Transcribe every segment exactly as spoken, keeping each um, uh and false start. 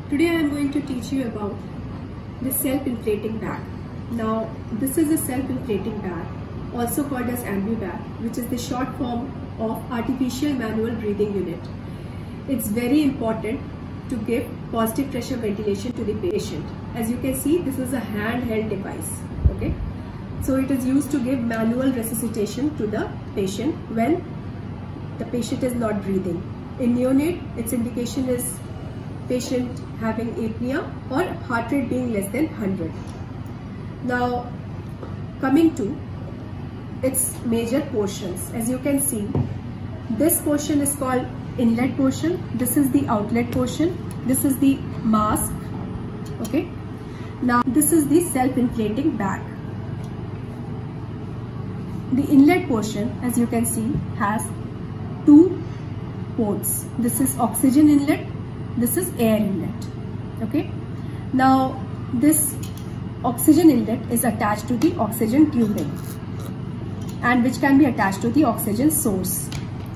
Today I am going to teach you about the self-inflating bag. Now this is a self-inflating bag, also called as Ambu bag, which is the short form of artificial manual breathing unit. It's very important to give positive pressure ventilation to the patient. As you can see, this is a handheld device. Okay, so it is used to give manual resuscitation to the patient when the patient is not breathing. In neonate, its indication is patient having apnea or heart rate being less than one hundred. Now coming to its major portions, as you can see, this portion is called inlet portion, this is the outlet portion, this is the mask. Okay, now this is the self-inflating bag. The inlet portion, as you can see, has two ports. This is oxygen inlet, this is air inlet. Okay, now this oxygen inlet is attached to the oxygen tubing and which can be attached to the oxygen source.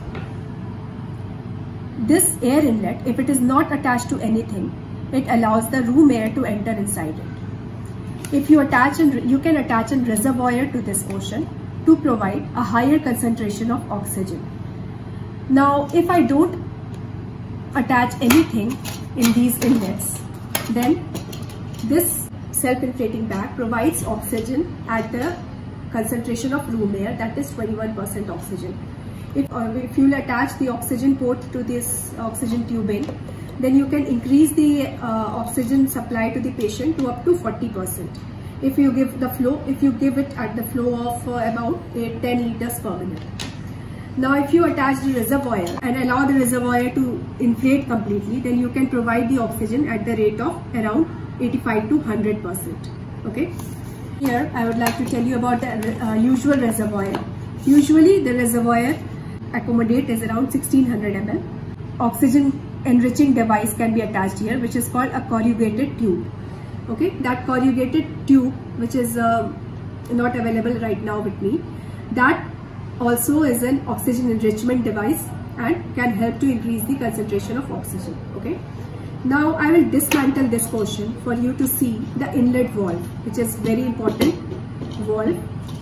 This air inlet, if it is not attached to anything, it allows the room air to enter inside it. If you attach and you can attach a reservoir to this portion to provide a higher concentration of oxygen. Now if I don't attach anything in these inlets, then this self-inflating bag provides oxygen at the concentration of room air, that is twenty-one percent oxygen. If, uh, if you will attach the oxygen port to this oxygen tubing, then you can increase the uh, oxygen supply to the patient to up to forty percent. If you give the flow, if you give it at the flow of uh, about eight to ten liters per minute. Now if you attach the reservoir and allow the reservoir to inflate completely, then you can provide the oxygen at the rate of around eighty-five to one hundred percent. Okay. Here I would like to tell you about the uh, usual reservoir. Usually the reservoir accommodate is around sixteen hundred milliliters. Oxygen enriching device can be attached here, which is called a corrugated tube. Okay, that corrugated tube, which is uh, not available right now with me, that also is an oxygen enrichment device and can help to increase the concentration of oxygen. Okay, now I will dismantle this portion for you to see the inlet valve, which is very important valve.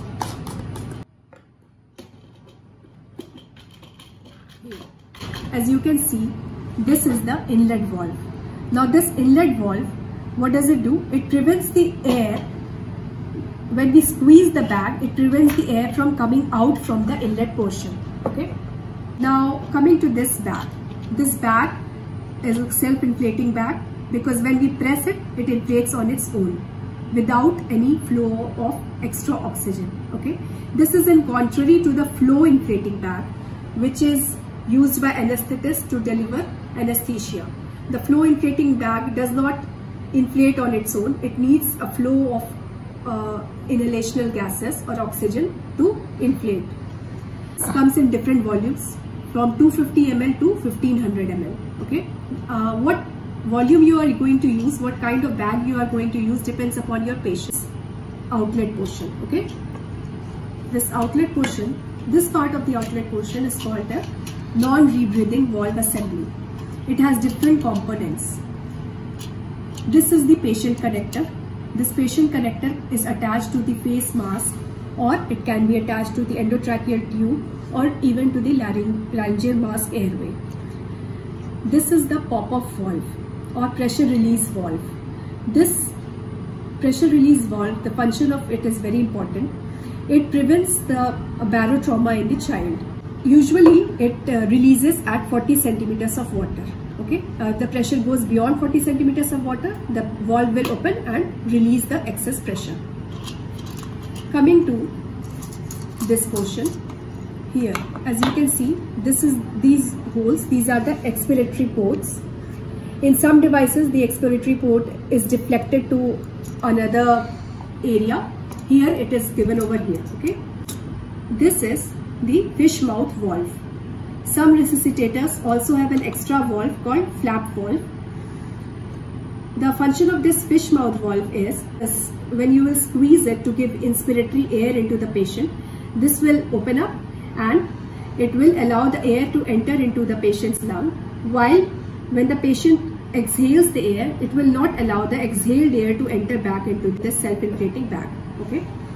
As you can see, this is the inlet valve. Now this inlet valve, what does it do? It prevents the air, when we squeeze the bag, it prevents the air from coming out from the inlet portion. Okay. Now coming to this bag. This bag is a self-inflating bag because when we press it, it inflates on its own without any flow of extra oxygen. Okay. This is in contrary to the flow-inflating bag, which is used by anesthetists to deliver anesthesia. The flow-inflating bag does not inflate on its own. It needs a flow of uh, inhalational gases or oxygen to inflate. It comes in different volumes from two hundred fifty milliliters to fifteen hundred milliliters. Okay, uh, what volume you are going to use, what kind of bag you are going to use depends upon your patient's outlet portion. Okay, this outlet portion, this part of the outlet portion is called the non-rebreathing valve assembly. It has different components. This is the patient connector. This patient connector is attached to the face mask, or it can be attached to the endotracheal tube or even to the laryngeal mask airway. This is the pop-off valve or pressure release valve. This pressure release valve, the function of it is very important. It prevents the barotrauma in the child. Usually it uh, releases at forty centimeters of water. Okay, uh, the pressure goes beyond forty centimeters of water, the valve will open and release the excess pressure. Coming to this portion here, as you can see, this is these holes, these are the expiratory ports. In some devices the expiratory port is deflected to another area. Here it is given over here. Okay, this is the fish mouth valve. Some resuscitators also have an extra valve called flap valve. The function of this fish mouth valve is, is when you will squeeze it to give inspiratory air into the patient, this will open up and it will allow the air to enter into the patient's lung, while when the patient exhales the air, it will not allow the exhaled air to enter back into the self-inflating bag. Okay.